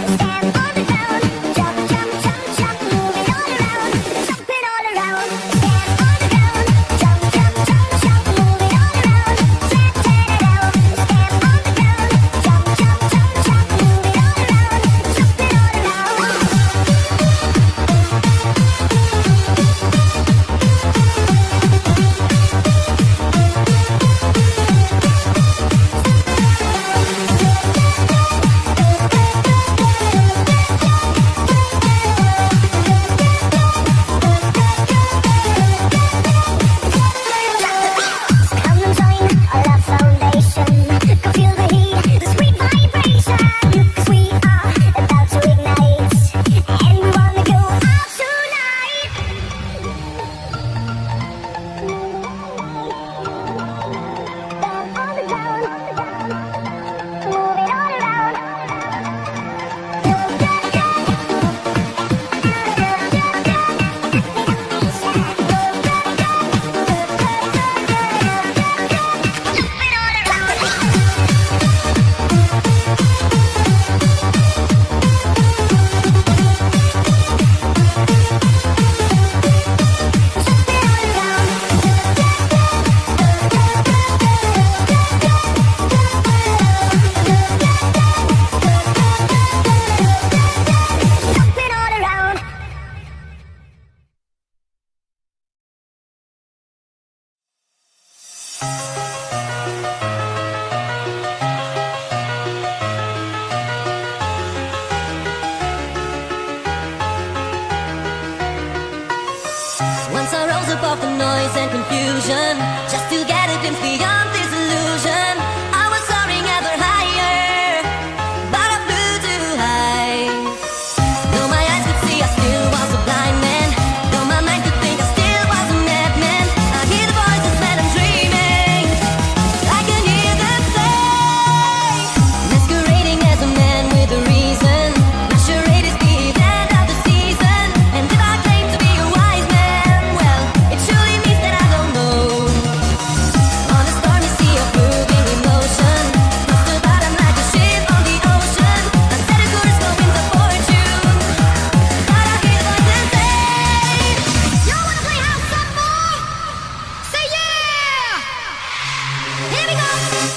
above the noise and confusion, just to get a glimpse beyond this illusion. I was soaring ever higher, but I flew too high. Though my eyes could see, I still was a blind man. Though my mind could think, I still was a madman. I hear the voices when I'm dreaming, I can hear them say, masquerading as a man with a reason. My charade is the end of the season, and if I claim to be a wise man, well, it surely means that I don't know. On a stormy sea of moving emotion, close to the bottom like a ship on the ocean. I set a course for winds of fortune, but I hear voices say, y'all wanna play house some more? Say yeah! Here we go!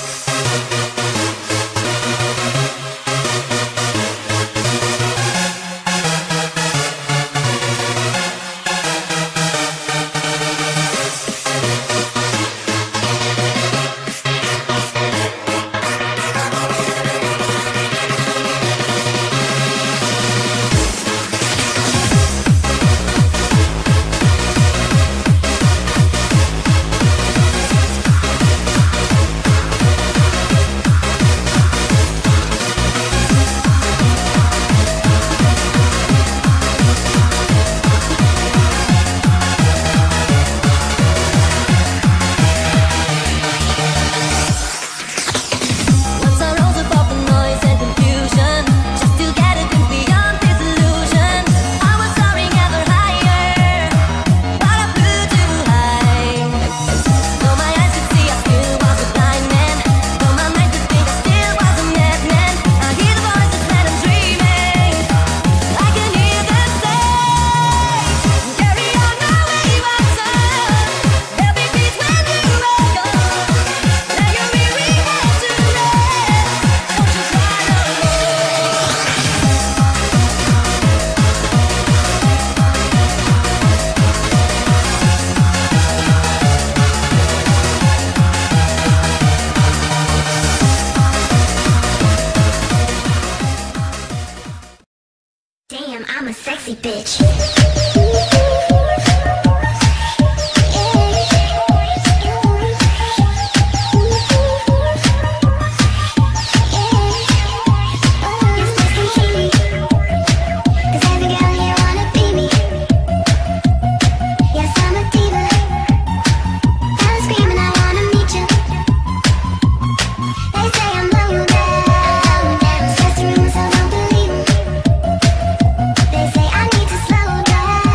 Once I rose above the noise and confusion, just to get a glimpse beyond this illusion. I was soaring ever higher, but I flew too high. Though my eyes could see, I still was a blind man. Though my mind could think, I still was a madman. I hear the voices when I'm dreaming, I can hear them say, carry on my wayward son. There'll be peace when you are gone. Lay your weary head to rest, don't you cry no more. Damn, I'm a sexy bitch. They say I need to slow down.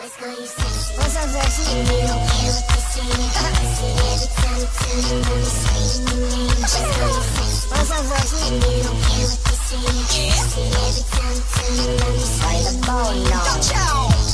What's up, sexy? And you don't care what they say. Every time you turn around, you're screaming your name. Just call you sexy. What's up, sexy? And you don't care what they say. Every time you turn around, you're screaming your name.